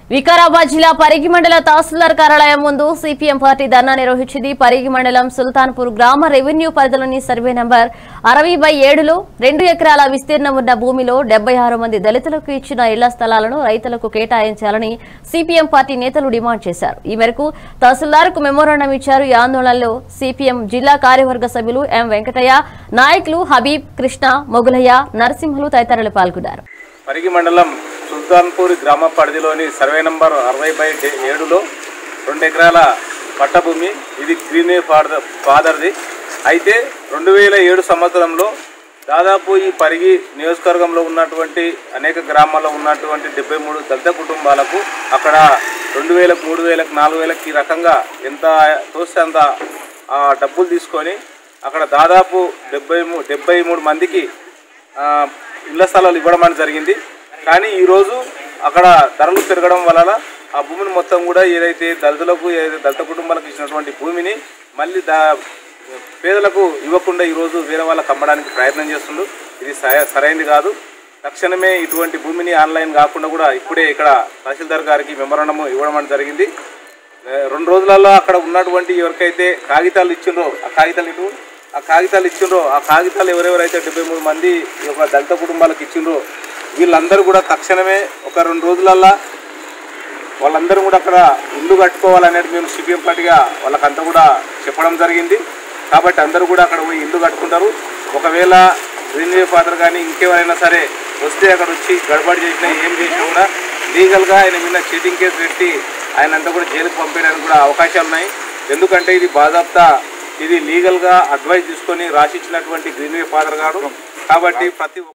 వికారాబాద్ జిల్లా పరిగి మండల తహసీల్దార్ కార్యాలయం ముందు సిపిఎం పార్టీ ధర్నా నిర్వహించింది. పరిగి మండలం సుల్తాన్పూర్ గ్రామ రెవెన్యూ పరిధిలోని సర్వే నంబర్ 60/7లో 2 ఎకరాల విస్తీర్ణం ఉన్న భూమిలో 76 మంది దళితులకు ఇచ్చిన ఇళ్ల స్థలాలను రైతులకు కేటాయించాలని సిపిఎం పార్టీ నేతలు డిమాండ్ చేశారు. ఈ మేరకు తహసీల్దార్కు మెమోరాండం ఇచ్చారు. ఈ ఆందోళనలో సిపిఎం జిల్లా కార్యవర్గ సభ్యులు ఎం వెంకటయ్య, నాయకులు హబీబ్, కృష్ణ, మొగులయ్య, నరసింహులు తదితరులు పాల్గొన్నారు. పరిగి మండలం సుల్తాన్పూర్ గ్రామ పరిధిలోని సర్వే నంబర్ 60/7లో 2 ఎకరాల పట్టభూమి. ఇది గ్రీన్ ఫాదర్ది. అయితే 2007 సంవత్సరంలో దాదాపు ఈ పరిగి నియోజకవర్గంలో ఉన్నటువంటి అనేక గ్రామాల్లో ఉన్నటువంటి 73 దళిత కుటుంబాలకు అక్కడ 2000కు, 3000కు, 4000కి ఈ రకంగా ఎంత తోస్తే అంత డబ్బులు తీసుకొని అక్కడ దాదాపు 73 మందికి ఇళ్ల స్థలాలు ఇవ్వడం జరిగింది. కానీ ఈరోజు అక్కడ ధరలు పెరగడం వలన ఆ భూమిని మొత్తం కూడా ఏదైతే దళిత కుటుంబాలకు ఇచ్చినటువంటి భూమిని మళ్ళీ పేదలకు ఇవ్వకుండా ఈరోజు వేరే వాళ్ళకి అమ్మడానికి ప్రయత్నం చేస్తుండ్రు. ఇది సరైనది కాదు. తక్షణమే ఇటువంటి భూమిని ఆన్లైన్ కాకుండా కూడా ఇప్పుడే ఇక్కడ తహసీల్దార్ గారికి మెమోరాండం ఇవ్వడం జరిగింది. 2 రోజులలో అక్కడ ఉన్నటువంటి ఎవరికైతే కాగితాలు ఇచ్చిండ్రో ఆ కాగితాలు ఎవరెవరైతే 73 మంది ఒక దళిత కుటుంబాలకు ఇచ్చిండ్రో వీళ్ళందరూ కూడా తక్షణమే ఒక 2 రోజులల్లా వాళ్ళందరూ కూడా అక్కడ ఇల్లు కట్టుకోవాలనేది మేము సిపిఎం పార్టీగా వాళ్ళకంతా కూడా చెప్పడం జరిగింది. కాబట్టి అందరూ కూడా అక్కడ పోయి ఇల్లు కట్టుకుంటారు. ఒకవేళ గ్రీన్ ఫాదర్ కానీ ఇంకెవరైనా సరే వస్తే అక్కడ వచ్చి గడబడి చేసినా ఏం చేసినా కూడా లీగల్గా ఆయన మీద చీటింగ్ కేసు పెట్టి ఆయన అంతా కూడా జైలుకు పంపేయడానికి కూడా అవకాశాలు ఉన్నాయి. ఎందుకంటే ఇది బాధాప్తా ఇది లీగల్గా అడ్వైస్ తీసుకొని రాసిచ్చినటువంటి గ్రీన్ ఫాదర్ గారు. కాబట్టి ప్రతి